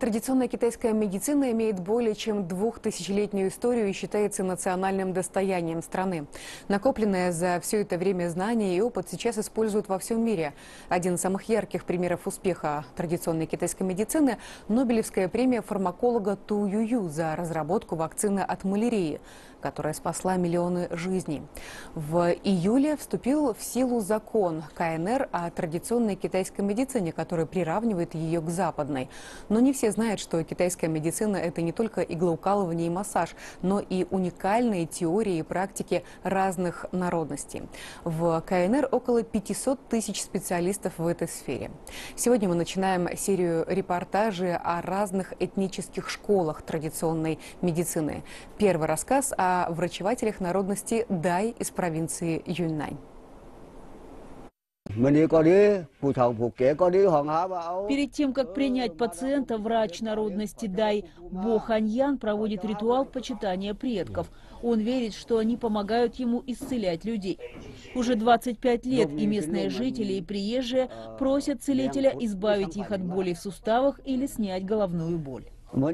Традиционная китайская медицина имеет более чем двухтысячелетнюю историю и считается национальным достоянием страны. Накопленное за все это время знания и опыт сейчас используют во всем мире. Один из самых ярких примеров успеха традиционной китайской медицины – Нобелевская премия фармаколога Ту Юю за разработку вакцины от малярии, которая спасла миллионы жизней. В июле вступил в силу закон КНР о традиционной китайской медицине, который приравнивает ее к западной. Но не все знают, что китайская медицина – это не только иглоукалывание и массаж, но и уникальные теории и практики разных народностей. В КНР около 500 тысяч специалистов в этой сфере. Сегодня мы начинаем серию репортажей о разных этнических школах традиционной медицины. Первый рассказ о врачевателях народности Дай из провинции Юньнань. Перед тем, как принять пациента, врач народности Дай Бо Ханьян проводит ритуал почитания предков. Он верит, что они помогают ему исцелять людей. Уже 25 лет и местные жители, и приезжие просят целителя избавить их от боли в суставах или снять головную боль.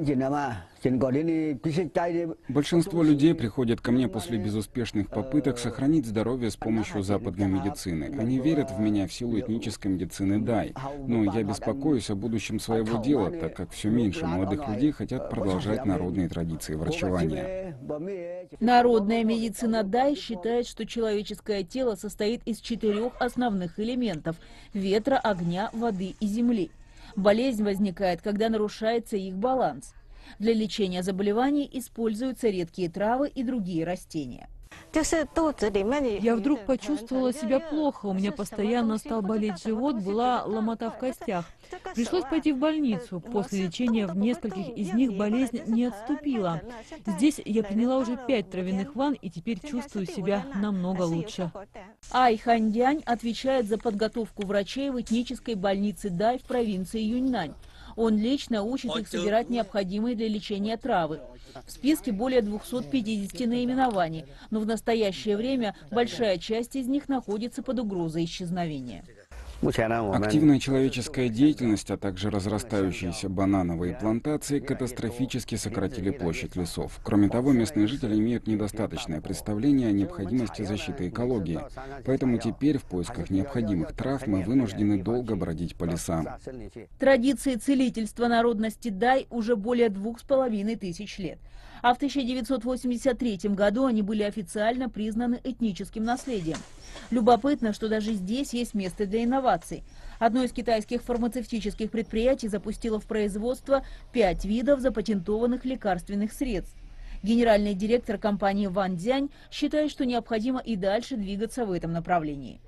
Большинство людей приходят ко мне после безуспешных попыток сохранить здоровье с помощью западной медицины. Они верят в меня в силу этнической медицины Дай. Но я беспокоюсь о будущем своего дела, так как все меньше молодых людей хотят продолжать народные традиции врачевания. Народная медицина Дай считает, что человеческое тело состоит из 4 основных элементов – ветра, огня, воды и земли. Болезнь возникает, когда нарушается их баланс. Для лечения заболеваний используются редкие травы и другие растения. Я вдруг почувствовала себя плохо, у меня постоянно стал болеть живот, была ломота в костях. Пришлось пойти в больницу. После лечения в нескольких из них болезнь не отступила. Здесь я приняла уже 5 травяных ванн и теперь чувствую себя намного лучше. Ай Ханьдянь отвечает за подготовку врачей в этнической больнице Дай в провинции Юньнань. Он лично учит их собирать необходимые для лечения травы. В списке более 250 наименований, но в настоящее время большая часть из них находится под угрозой исчезновения. Активная человеческая деятельность, а также разрастающиеся банановые плантации катастрофически сократили площадь лесов. Кроме того, местные жители имеют недостаточное представление о необходимости защиты экологии. Поэтому теперь в поисках необходимых трав мы вынуждены долго бродить по лесам. Традиции целительства народности Дай уже более 2500 лет. А в 1983 году они были официально признаны этническим наследием. Любопытно, что даже здесь есть место для инноваций. Одно из китайских фармацевтических предприятий запустило в производство 5 видов запатентованных лекарственных средств. Генеральный директор компании Ван Цзянь считает, что необходимо и дальше двигаться в этом направлении.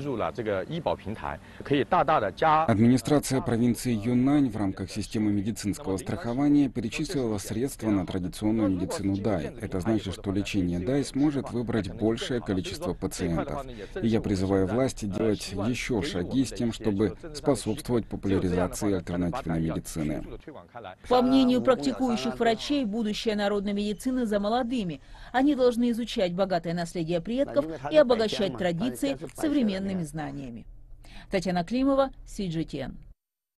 Администрация провинции Юньнань в рамках системы медицинского страхования перечислила средства на традиционную медицину Дай. Это значит, что лечение Дай сможет выбрать большее количество пациентов. И я призываю власти делать еще шаги с тем, чтобы способствовать популяризации альтернативной медицины. По мнению практикующих врачей, будущее народной медицины за молодыми. Они должны изучать богатое наследие предков и обогащать традиции современными знаниями. Татьяна Климова, CGTN.